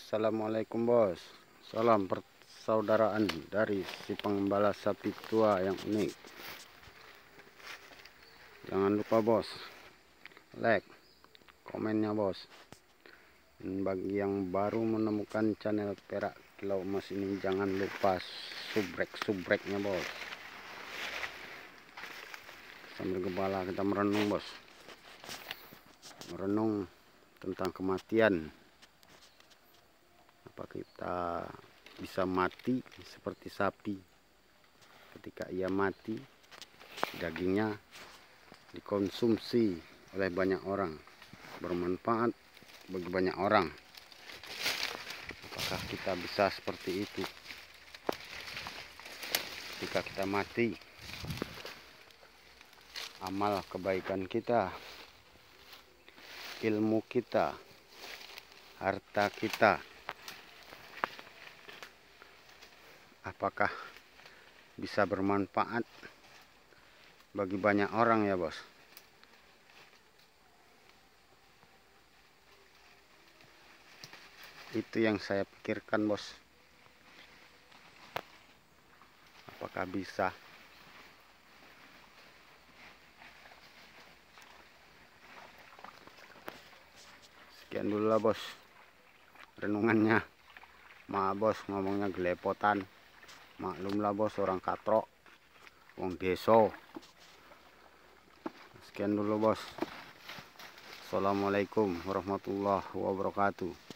Assalamualaikum bos. Salam persaudaraan dari si pengembala sapi tua yang unik. Jangan lupa bos, like, komennya bos. Dan bagi yang baru menemukan channel Perak Kilau Emas ini, jangan lupa subrek-subreknya bos. Sambil gembala kita merenung bos. Merenung tentang kematian. Apa kita bisa mati seperti sapi? Ketika ia mati, dagingnya dikonsumsi oleh banyak orang, bermanfaat bagi banyak orang. Apakah kita bisa seperti itu ketika kita mati? Amal kebaikan kita, ilmu kita, harta kita, apakah bisa bermanfaat bagi banyak orang ya bos? Itu yang saya pikirkan bos. Apakah bisa? Sekian dulu lah bos renungannya. Maaf bos ngomongnya gelepotan. Maklumlah bos, orang katrok, wong deso. Sekian dulu bos. Assalamualaikum warahmatullahi wabarakatuh.